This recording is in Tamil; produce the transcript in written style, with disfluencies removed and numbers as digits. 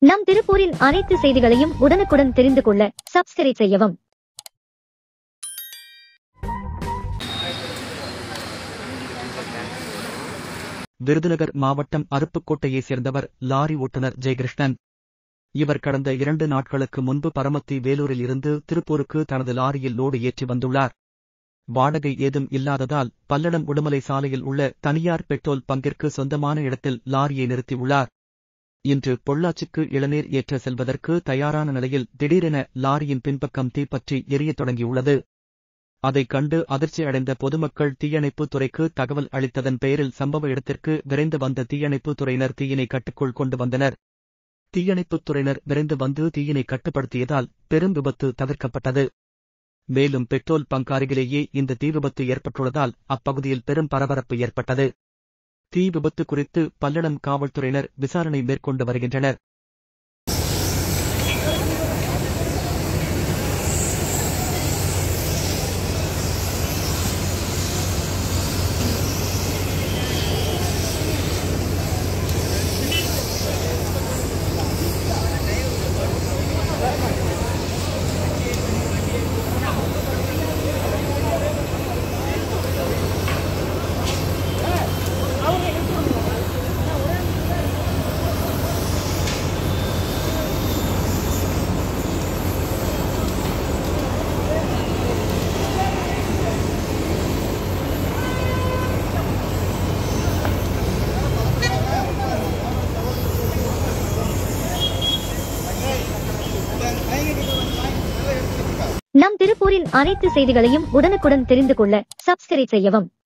நம் திருப்பூரின் அனைத்து செய்திகளையும் உடனுக்குடன் தெரிந்து கொள்ள சப்ஸ்கிரைப் செய்யவும். விருதுநகர் மாவட்டம் அருப்புக்கோட்டையைச் சேர்ந்தவர் லாரி ஓட்டுநர் ஜெயகிருஷ்ணன். இவர் கடந்த 2 நாட்களுக்கு முன்பு பரமத்தி வேலூரில் இருந்து திருப்பூருக்கு தனது லாரியில் லோடு ஏற்றி வந்துள்ளார். வாடகை ஏதும் இல்லாததால் பல்லடம் உடுமலை சாலையில் உள்ள தனியார் பெட்ரோல் பங்கிற்கு சொந்தமான இடத்தில் லாரியை நிறுத்தியுள்ளார். இன்று பொள்ளாச்சிக்கு இளநீர் ஏற்ற செல்வதற்கு தயாரான நிலையில் திடீரென லாரியின் பின்பக்கம் தீப்பற்றி எரியத் தொடங்கியுள்ளது. அதைக் கண்டு அதிர்ச்சி அடைந்த பொதுமக்கள் தீயணைப்புத் துறைக்கு தகவல் அளித்ததன் பெயரில் சம்பவ இடத்திற்கு விரைந்து வந்த தீயணைப்புத் துறையினர் தீயினை கட்டுக்குள் கொண்டு வந்தனர். தீயணைப்புத் துறையினர் விரைந்து வந்து தீயினை கட்டுப்படுத்தியதால் பெரும் விபத்து தவிர்க்கப்பட்டது. மேலும் பெட்ரோல் பங்க் அருகிலேயே இந்த தீ விபத்து ஏற்பட்டுள்ளதால் அப்பகுதியில் பெரும் பரபரப்பு ஏற்பட்டது. தீ விபத்து குறித்து பல்லடம் காவல்துறையினர் விசாரணை மேற்கொண்டு வருகின்றனர். நம் திருப்பூரின் அனைத்து செய்திகளையும் உடனுக்குடன் தெரிந்து கொள்ள சப்ஸ்கிரைப் செய்யவும்.